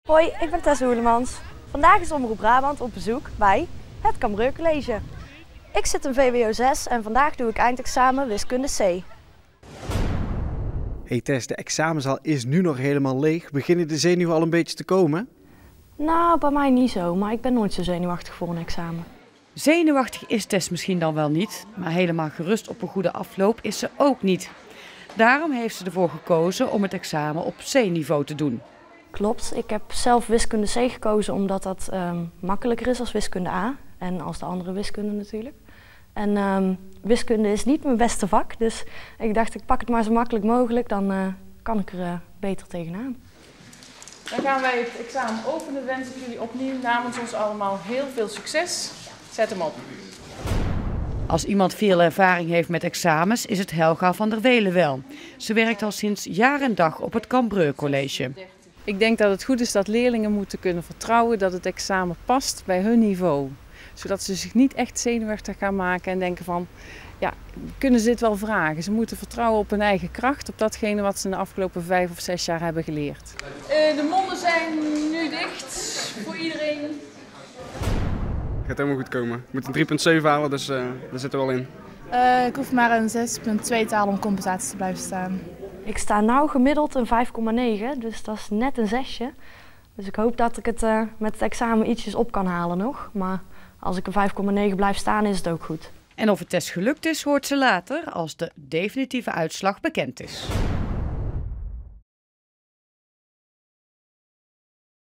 Hoi, ik ben Tessa Hoelemans. Vandaag is Omroep Brabant op bezoek bij het Cambreur College. Ik zit in VWO 6 en vandaag doe ik eindexamen wiskunde C. Hey Tess, de examenzaal is nu nog helemaal leeg. Beginnen de zenuwen al een beetje te komen? Nou, bij mij niet zo, maar ik ben nooit zo zenuwachtig voor een examen. Zenuwachtig is Tess misschien dan wel niet, maar helemaal gerust op een goede afloop is ze ook niet. Daarom heeft ze ervoor gekozen om het examen op C-niveau te doen. Klopt, ik heb zelf wiskunde C gekozen omdat dat makkelijker is als wiskunde A. En als de andere wiskunde natuurlijk. En wiskunde is niet mijn beste vak, dus ik dacht ik pak het maar zo makkelijk mogelijk, dan kan ik er beter tegenaan. Dan gaan wij het examen openen. Wens ik jullie opnieuw namens ons allemaal heel veel succes. Zet hem op. Als iemand veel ervaring heeft met examens is het Helga van der Welen wel. Ze werkt al sinds jaar en dag op het Cambreur College. Ik denk dat het goed is dat leerlingen moeten kunnen vertrouwen dat het examen past bij hun niveau. Zodat ze zich niet echt zenuwachtig gaan maken en denken van, ja, kunnen ze dit wel vragen? Ze moeten vertrouwen op hun eigen kracht, op datgene wat ze in de afgelopen 5 of 6 jaar hebben geleerd. De monden zijn nu dicht voor iedereen. Het gaat helemaal goed komen. Ik moet een 3,7 halen, dus daar zitten we wel in. Ik hoef maar een 6,2 te halen om compensatie te blijven staan. Ik sta nou gemiddeld een 5,9, dus dat is net een 6'je. Dus ik hoop dat ik het met het examen ietsjes op kan halen nog. Maar als ik een 5,9 blijf staan is het ook goed. En of het Tess gelukt is, hoort ze later als de definitieve uitslag bekend is.